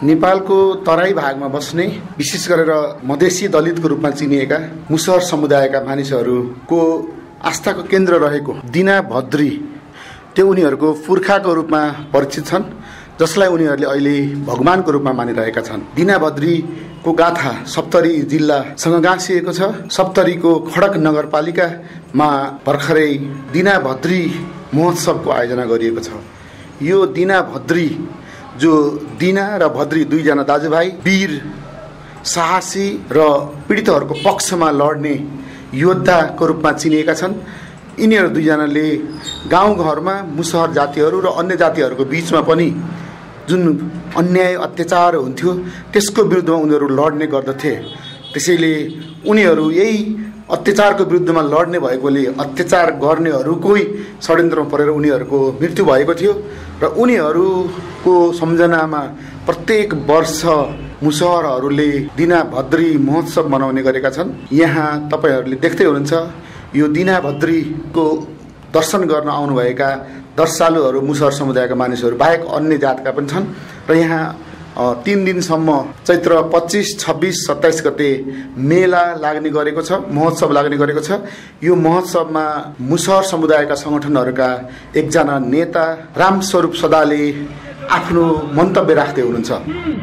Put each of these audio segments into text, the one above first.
नेपालको तराई भागमा बस्ने विशेष गरेर मधेसी दलितको रूपमा चिनिएका मुसहर समुदायका मानिसहरूको आस्थाको केन्द्र रहेको दिना भद्री त्यो उनीहरूको पुर्खाको रूपमा परिचित छन्, जसलाई उनीहरूले अहिले भगवानको रूपमा मानिरहेका छन्। दिना भद्रीको गाथा सप्तरी जिल्लासँग गाँसिएको छ। सप्तरीको खडक नगरपालिकामा भर्खरै दिना भद्री महोत्सवको आयोजना गरिएको छ। यो दिना भद्री जो दिना र भद्री दुईजना दाजुभाइ वीर, साहसी र पीडितहरूको पक्षमा लड्ने योद्धाको रूपमा चिनिएका छन्। यिनीहरू दुईजनाले गाउँघरमा मुसहर जातिहरू र अन्य जातिहरूको बिचमा पनि जुन अन्याय अत्याचार हुन्थ्यो त्यसको विरुद्धमा उनीहरू लड्ने गर्दथे। त्यसैले उनीहरू यही अत्याचारको विरुद्धमा लड्ने भएकोले अत्याचार गर्नेहरूकै षड्यन्त्रमा परेर उनीहरूको मृत्यु भएको थियो र उनीहरूको सम्झनामा प्रत्येक वर्ष मुसहरहरूले दिना भद्री महोत्सव मनाउने गरेका छन्। यहाँ तपाईँहरूले देख्दै हुनुहुन्छ यो दिना भद्रीको दर्शन गर्न आउनुभएका दर्शालुहरू मुसहर समुदायका मानिसहरू बाहेक अन्य जातका पनि छन् र यहाँ 3 दिनसम्म चैत्र 25, 26, 27 गते मेला लाग्ने गरेको छ, महोत्सव लाग्ने गरेको छ। यो महोत्सवमा मुसहर समुदायका सङ्गठनहरूका एकजना नेता रामस्वरूप सदाले आफ्नो मन्तव्य राख्दै हुनुहुन्छ।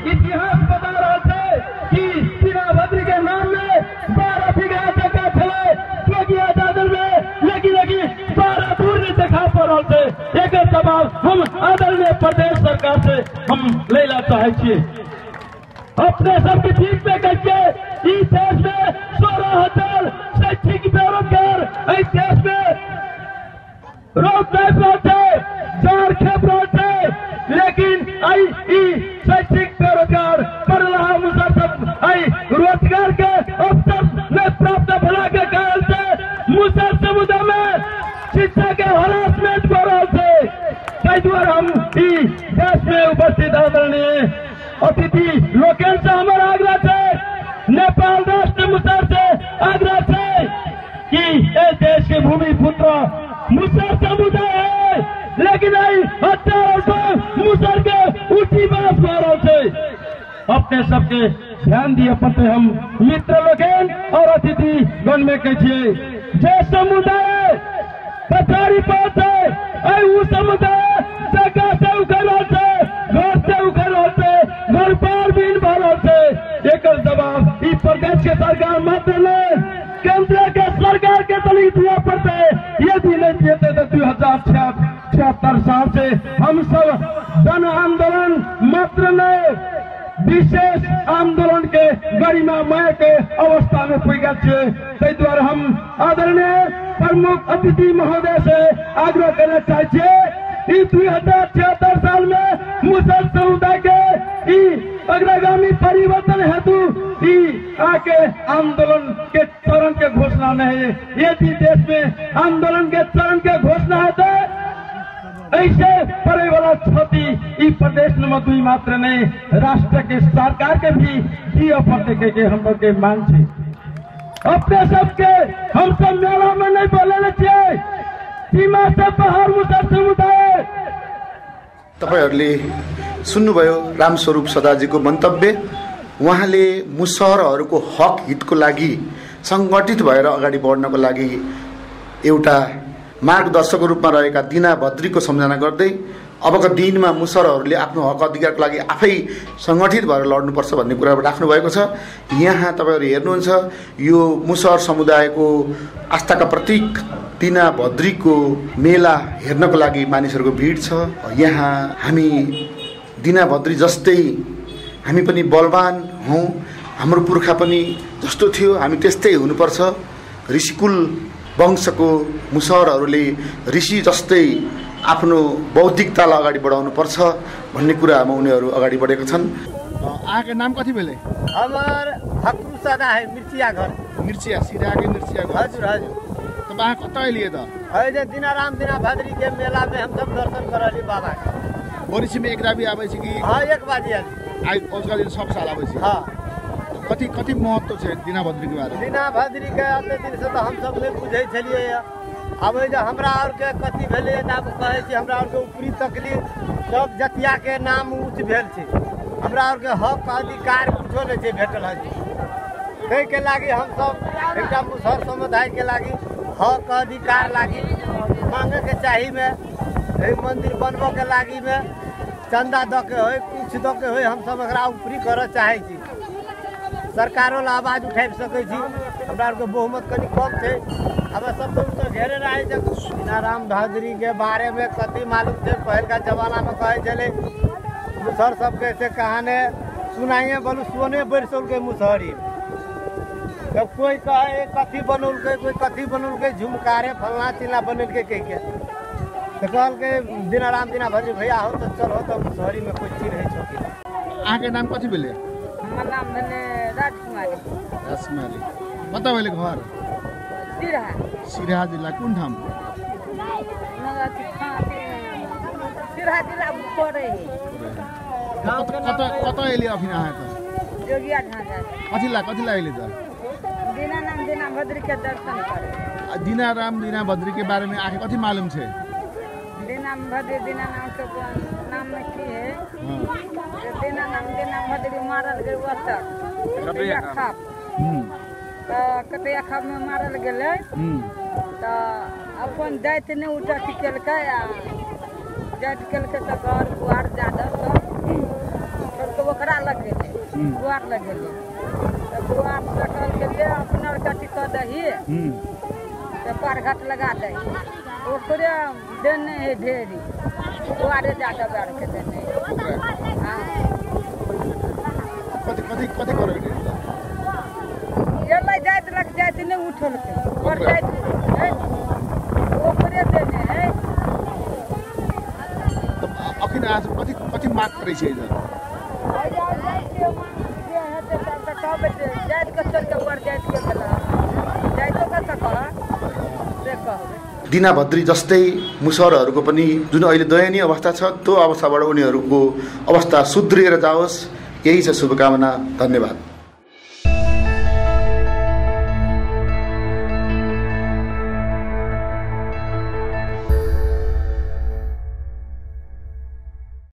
एक जवाब हम आदरणीय प्रदेश सरकार से हम लेना चाहे अपने सबके बीच में कहिए इस देश में 16,000 शैक्षिक बेरोजगार इस देश में रोड चार खेप लेकिन आई शैक्षिक बेरोजगार पढ़ रहा मुसाफिर आई रोजगार के अवसर में प्राप्त भला के कारण से मुसहर समुदाय में शिक्षा के हरासमेंट हो रहे थे। कई बार हम देश में उपस्थित आदरणीय अतिथि लोकेल से हमारा आग्रह थे, नेपाल राष्ट्र मुसहर से आग्रह थे कि इस देश के भूमि पुत्र मुसहर समुदाय है, लेकिन मुसहर के उठी बात हो रहे थे। अपने सबके ध्यान दिए पड़ते हम मित्र लोकेल और अतिथि गण में कहिए जे समुदाय पछाड़ी पड़ते समुदाय जगह से उखल होते, घर से उखल होते, घर पर भी भर होते। एक जवाब इस प्रदेश के सरकार मात्र ने केंद्र के सरकार के तली दिया पड़ते। यदि नहीं देते तो 2076 साल से हम सब जन आंदोलन मात्र ने विशेष आंदोलन के गरिमामय के अवस्था में पुगा छे। तै द्वारा हम आदरणीय प्रमुख अतिथि महोदय से आग्रह करना चाहिए 2076 साल में मुसहर समुदाय के अग्रगामी परिवर्तन हेतु आके आंदोलन के चरण के घोषणा नहीं। यदि देश में आंदोलन के चरण के घोषणा है तो ऐसे पड़े वाला क्षति इस प्रदेश नंबर 2 मात्र नहीं राष्ट्र के सरकार के भी दिए पड़ते के हम लोग के मांग छे। अपने सबके हम सब मेला में नहीं बोले चाहिए सीमा से बाहर मुसहर समुदाय। तपाईहरुले सुन्नुभयो रामस्वरूप सदाजीको मन्तव्य। उहाँले मुसहरहरूको हक हितको लागि संगठित भएर अगाडि बढ्नको लागि एउटा मार्गदर्शकको रूपमा रहेका दिना भद्रीको सम्झना गर्दै अबका दिनमा मुसहरहरूले आफ्नो हक अधिकारको लागि आफै संगठित भएर लड्नुपर्छ भन्ने कुरा राख्नु भएको छ। यहाँ तपाईहरु हेर्नुहुन्छ यो मुसहर समुदायको आस्थाका प्रतीक दिना भद्रीको मेला हेर्नको लागि मानिसहरूको भिड छ। यहाँ हामी दिना भद्री जस्तै हामी पनि बलवान हौं, हाम्रो पुर्खा पनि जस्तो थियो हामी त्यस्तै हुनुपर्छ। ऋषिकुल वंशको मुसहरहरूले ऋषि जस्तै आफ्नो बौद्धिकतालाई अगाडि बढाउनु पर्छ भन्ने कुरामा उनीहरू अगाडि बढेका छन्। आके नाम कति भेले? हमार हकरू सदा है मिर्चिया घर। मिर्चिया सीधा के मिर्चिया घर। हजुर हजुर। तो वहाँ कता लिए त? अहिले दिनाराम दिना भद्री के मेला में हम सब दर्शन करली बाबा के। बरिसी में एक राबी आबै छ कि? हां एक बाजी आज। आज उसका दिन सब साल आबै छ। हां। कति कति महत्व छ दिना भद्री के बारे? दिना भद्री के अपने दिन से तो हम सब ने बुझै छलिए। अब जे हमरा और के कथि भेले नाम कहै छी हमरा और के ऊपरी तकलीफ सब जतिया के नाम ऊंच भेल छै। हमरा और के हक अधिकार कुछो नहीं छै भेटल है तै के लागि हम सब एकटा मुसहर समुदाय के लागि हक अधिकार लागि मांगे के चाही में मंदिर बनबो के लागि में चंदा द के होय कुछ द के होय हम सब एकरा ऊपरी करऽ चाहै छी सरकारो ला आवाज उठाबि सकै छी हमरा और के बहुमत कनी कम छै अब सब तो घेरे रहे छै दीनाराम भादुरी के बारे में कथी मालूम छै पहल का जमाना में कहे चले मुसहर सब के से कहानी सुनाइए बोलू सोने बरसोल के मुसहरी जब कोई कहे कथी बनौल के कोई कथी बनौल के झुमकारे फलना चिल्ला बनल के कह के तो कहल के दीनाराम दीना भादुरी भैया हो तो चलो तो मुसहरी में कोई चीज है छोकी अहाँ के नाम कथी भेलै हमर नाम भेलै राजकुमारी कतऽ भेलै घर सिरहा जिला कोन ठाम सिरहा जिला पड़े कतऽ एलियै अखन अहाँ तऽ जोगिया ढांचा कथी ला एलियै तऽ दीनाराम दीना भादुरी के दर्शन करे दीनाराम दीना भादुरी के बारे में आके कथी मालूम छै दीनाराम भादुरी दीनाराम के नाम में की है दीनाराम दीना भादुरी मारल गए ओतऽ कटिया खाप कटिया खाप में मारल गेलै तो अपन जाति नहीं उठा केलकै जाति केलकै तो घर बुआर जादव सब ओकरा लग गेलै बुआर लग गेलै तो बुआर सकल के ले अपना कटी कऽ दही तो पार घाट लगा दही ओकरे देने है ढेरी बुआरे जादव आर के देने हाँ कथी करे एलै जाति लग जाति नहीं उठलकै और जाति ओकरे देने है अखन आज कथी माग करै छै इधर दीना भादुरी जस्तै मुसहरहरूको पनि जुन अहिले दयनीय अवस्था छ त्यो अवस्थाबाट उनीहरूको अवस्था सुध्रिएर जाओस् यही छ शुभकामना धन्यवाद।